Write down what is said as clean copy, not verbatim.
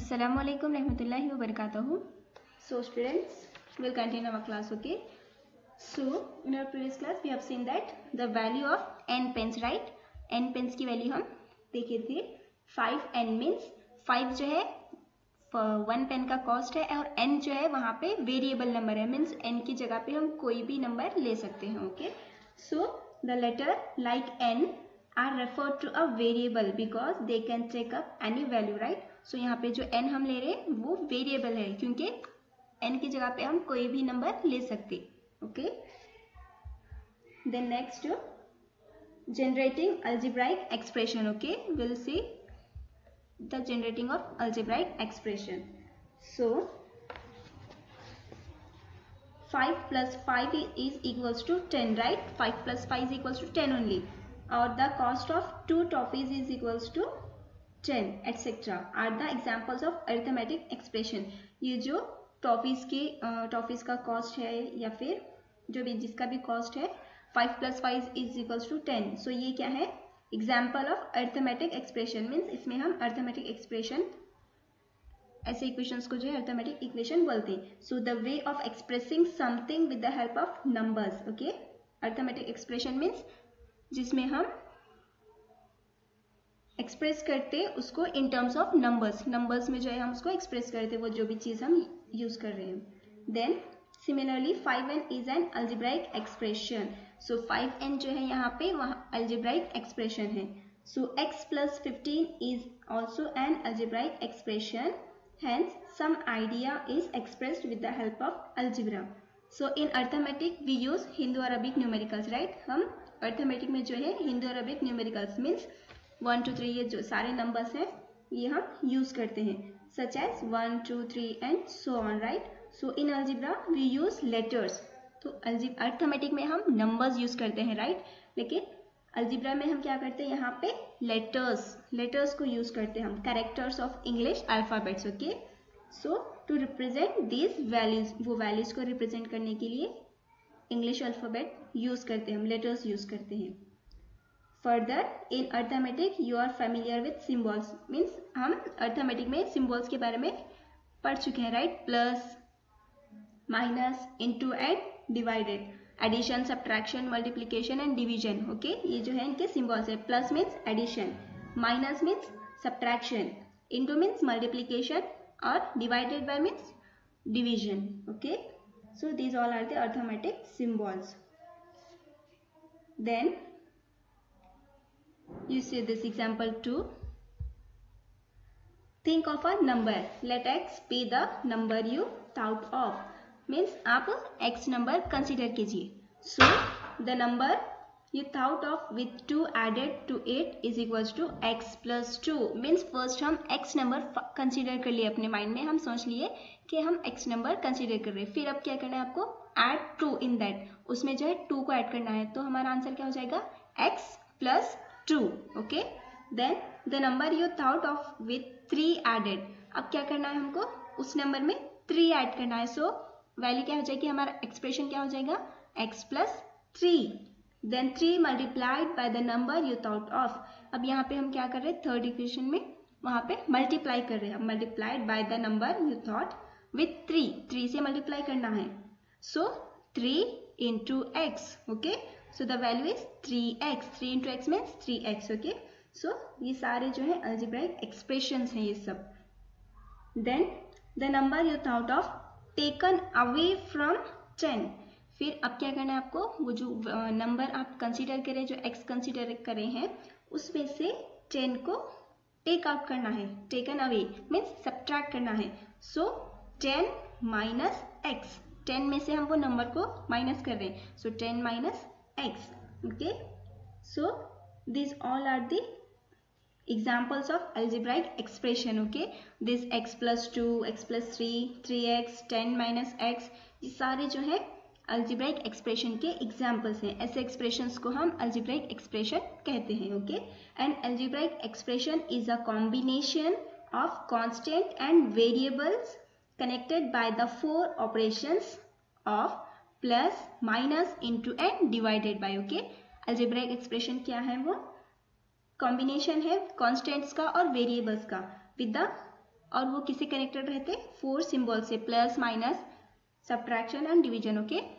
Assalamualaikum rahmatullahi wa barakatuhu. So students, we'll continue our class, okay? So in our previous class we have seen that the value of n pens, right? n pens की value हम देखे थे 5n means 5 जो है 1 pen का cost है और n जो है वहाँ पे वेरिएबल नंबर है, मीन्स n की जगह पे हम कोई भी नंबर ले सकते हैं, okay? So the letter like n are referred to a variable because they can take up any value, right? So यहाँ पे जो n हम ले रहे हैं वो वेरिएबल है क्योंकि n की जगह पे हम कोई भी नंबर ले सकते, okay? Then next, generating algebraic expression, okay? We'll see the generating of algebraic expression. So 5 plus 5 is equals to 10, right? 5 plus 5 is equals to 10 only. Or the cost of 2 toffees is equals to 10, etc. are the examples of arithmetic expression. ये जो toffees का cost है या फिर जो भी जिसका भी कॉस्ट है 5 plus 5 is equals to 10. So ये क्या है? Example of arithmetic expression, means इसमें हम अर्थमेटिक एक्सप्रेशन ऐसे इक्वेशंस को जो है अर्थमेटिक इक्वेशन बोलते हैं. So the way of expressing something with the help of numbers, okay? Arithmetic expression means जिसमें हम एक्सप्रेस करते उसको इन टर्म्स ऑफ नंबर्स में जो है हम उसको एक्सप्रेस करते वो जो भी चीज़ हम यूज कर रहे हैं. Then similarly 5n is an algebraic expression. So 5n जो है यहाँ पे वहाँ अल्जेब्राइक एक्सप्रेशन है. So x plus 15 is also an algebraic expression, hence some idea is expressed with the help of algebra. So in arithmetic we use Hindu-Arabic numericals, right? हम arithmetic में जो है हिंदू अरबिक न्यूमेरिकल्स मीन्स 1 2 3 ये जो सारे numbers हैं ये हम यूज करते हैं, such as 1 2 3 and so on, right? So in algebra we use letters. तो अर्थमेटिक में हम नंबर्स यूज करते हैं, राइट? लेकिन अलजेब्रा में हम क्या करते हैं, यहाँ पे लेटर्स को यूज करते हैं हम, characters of English alphabets, okay? So to represent this values, वो वैल्यूज को रिप्रेजेंट करने के लिए इंग्लिश अल्फाबेट यूज करते हैं हम, लेटर्स यूज करते हैं. Further in arithmetic you are familiar with symbols, means हम अर्थमेटिक में सिम्बॉल्स के बारे में पढ़ चुके हैं, right? Plus, minus, into and divided, addition, subtraction, multiplication and division, okay? ये जो है इनके सिम्बॉल्स है. Plus means addition, minus means subtraction, into means multiplication और divided by means division, okay? So these all are the arithmetic symbols. Then you see this example 2. Think of a number. Let x be the number you thought of. Means आप x number consider कीजिए. So the number you thought of with 2 added to 8 is equals to x plus 2. Means first हम x number consider कर लिए अपने mind में, हम सोच लिए कि हम x नंबर कंसीडर कर रहे हैं. फिर अब क्या करना है आपको, ऐड 2 इन दैट, उसमें जो है 2 को ऐड करना है. तो हमारा आंसर क्या हो जाएगा, x plus 2, okay? Then the number you thought of with 3 added, अब क्या करना है हमको, उस नंबर में 3 ऐड करना है. सो वैल्यू क्या हो जाएगी, हमारा एक्सप्रेशन क्या हो जाएगा, x plus 3. Then 3 multiplied by the number you thought of. अब यहाँ पे हम क्या कर रहे हैं, थर्ड इक्वेशन में वहाँ पे मल्टीप्लाई कर रहे हैं, multiplied by the number you thought with 3 से मल्टीप्लाई करना है. सो 3 into x, okay? So the value is 3x. 3 into x means 3x, okay? So ये सारे जो है algebraic expressions हैं ये सब. Then the number you thought of taken away from 10. फिर अब क्या करना है आपको, वो जो नंबर आप कंसीडर करें, जो x कंसीडर करे हैं उसमें से 10 को टेक आउट करना है. टेकन अवे मीन्स सब्ट्रैक्ट करना है. सो 10 माइनस x, 10 में से हम वो नंबर को माइनस कर रहे हैं. So 10 minus x, okay? So this all are the examples of algebraic expression, okay? This x plus 2, x plus 3, 3x, 10 minus x, ये सारे जो है अल्जेब्राइक एक्सप्रेशन के एग्जाम्पल्स हैं. ऐसे एक्सप्रेशंस को हम अल्जेब्राइक एक्सप्रेशन कहते हैं, okay? And algebraic expression is a combination of constant and variables connected by the 4 operations of plus, minus, into and divided by, okay? algebraic expression क्या है, वो combination है constants का और variables का with the और वो किससे कनेक्टेड रहते? 4 सिंबल से, plus minus, subtraction and division. Okay.